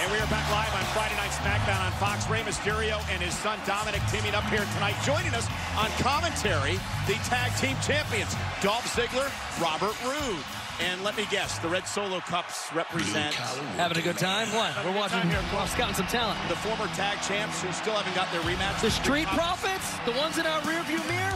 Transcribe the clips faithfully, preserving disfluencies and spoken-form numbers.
And we are back live on Friday Night SmackDown on Fox. Rey Mysterio and his son Dominic teaming up here tonight. Joining us on commentary, the tag team champions, Dolph Ziggler, Robert Roode. And let me guess, the Red Solo Cups represent... Having a good time? What? We're watching here, we're scouting some talent. The former tag champs who still haven't got their rematch. The Street Profits? The ones in our rearview mirror?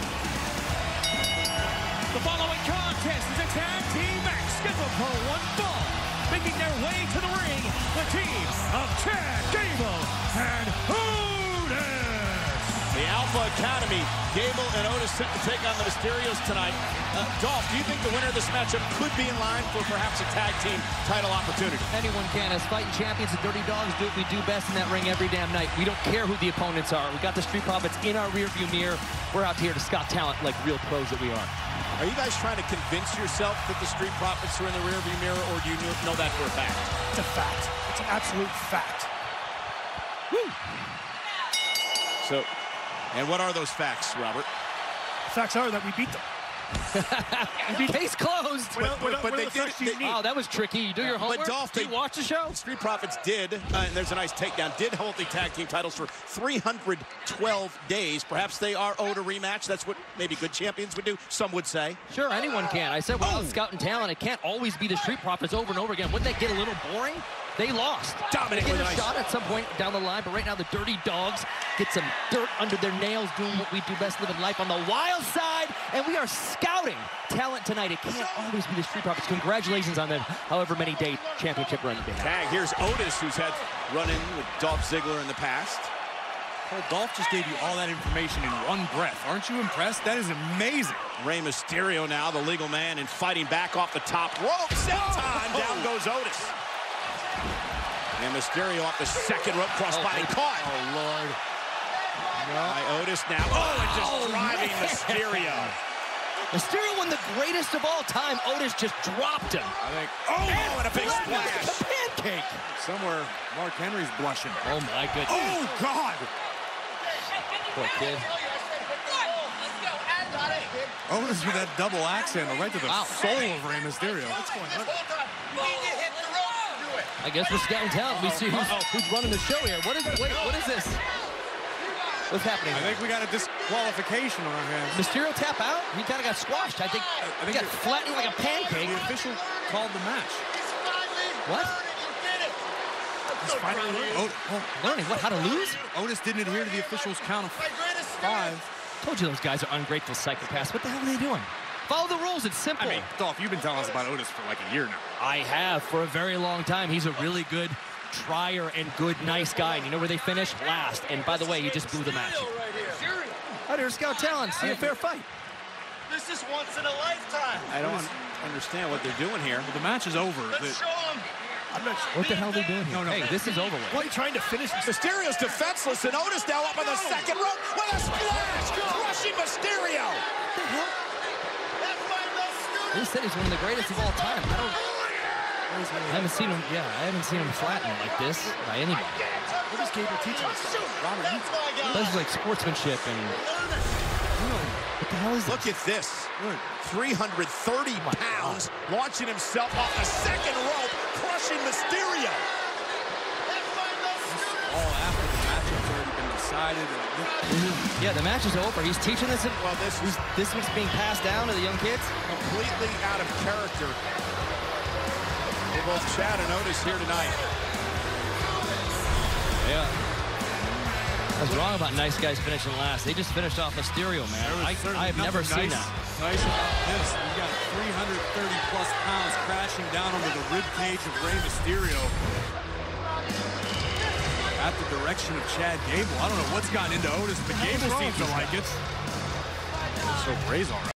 The following contest is a tag team match scheduled for one fall. Making their way to the ring, the team of Chad Gable and Otis. The Alpha Academy, Gable and Otis set to take on the Mysterios tonight. Uh, Dolph, do you think the winner of this matchup could be in line for perhaps a tag team title opportunity? Anyone can. As fighting champions and Dirty Dogs do what we do best in that ring every damn night. We don't care who the opponents are. We got the Street Profits in our rearview mirror. We're out here to scout talent like real pros that we are. Are you guys trying to convince yourself that the Street Profits are in the rearview mirror, or do you know that for a fact? It's a fact. It's an absolute fact. Woo! So, and what are those facts, Robert? The facts are that we beat them. Case closed. But, but, but they did. They, oh, that was tricky. You do your homework. But Dolph, do you they, watch the show? The Street Profits did, uh, and there's a nice takedown, did hold the tag team titles for three hundred twelve days. Perhaps they are owed a rematch. That's what maybe good champions would do, some would say. Sure, anyone can. I said we're oh. out scouting talent. It can't always be the Street Profits over and over again. Wouldn't that get a little boring? They lost. Dominic they get with a nice. shot at some point down the line, but right now the Dirty Dogs get some dirt under their nails, doing what we do best, living life on the wild side, and we are scouting talent tonight. It can't always be the Street Profits. Congratulations on that however many day championship run they have. Tag, here's Otis, who's had run-in with Dolph Ziggler in the past. Well, Dolph just gave you all that information in one breath. Aren't you impressed? That is amazing. Rey Mysterio now, the legal man, and fighting back off the top rope. Senton, down goes Otis. And Mysterio off the second rope, crossbody oh, caught. Oh, Lord. No. By Otis now. Oh, and just oh, driving man. Mysterio. Mysterio won the greatest of all time. Otis just dropped him. I think. Oh, and, and a big splash. A pancake. Somewhere Mark Henry's blushing. Oh, my goodness. Oh, God. Poor kid. Otis with that double axe handle right to the wow. soul of Rey Mysterio. What's going on? I guess we're scouting talent. We see who's, who's running the show here. What is wait, what is this? What's happening? I think we got a disqualification on our hands. Mysterio tap out? He kind of got squashed. I think, I, I think he got flattened like a pancake. The official called the match. What? He's finally learning. Oh, learning what? How to lose? Otis didn't adhere to the official's count of five. Told you those guys are ungrateful psychopaths. What the hell are they doing? Follow the rules. It's simple. I mean, Dolph, you've been telling us about Otis for like a year now. I have for a very long time. He's a really good trier and good, nice guy. And you know where they finish? Last. And by the way, he just blew the match. Out here, scout talent. See a fair fight. This is once in a lifetime. I don't understand what they're doing here. Well, the match is over. Let's the, show them. What the hell are they doing here? No, no. Hey, this is over with. Why are you trying to finish? Mysterio's defenseless, and Otis now up on the second rope with a splash, crushing Mysterio. What the hell? He said he's one of the greatest of all time. I don't. I haven't seen him. Yeah, I haven't seen him flattened like this by anybody. What is Gable teaching us? Robert, you... This is like sportsmanship and. You know, what the hell is this? Look at this. three hundred thirty oh pounds, God. Launching himself off the second rope, crushing Mysterio. All after the match has already been decided. Yeah, the match is over. He's teaching this. Well, this is this was being passed down to the young kids. Completely out of character. For both Chad and Otis here tonight. Yeah. I was wrong about nice guys finishing last. They just finished off Mysterio, man. I, I have never seen nice, that. Nice about this. We got three hundred thirty plus pounds crashing down over the rib cage of Rey Mysterio. At the direction of Chad Gable. I don't know what's gotten into Otis, but Gable seems to like it. So Rey's all right.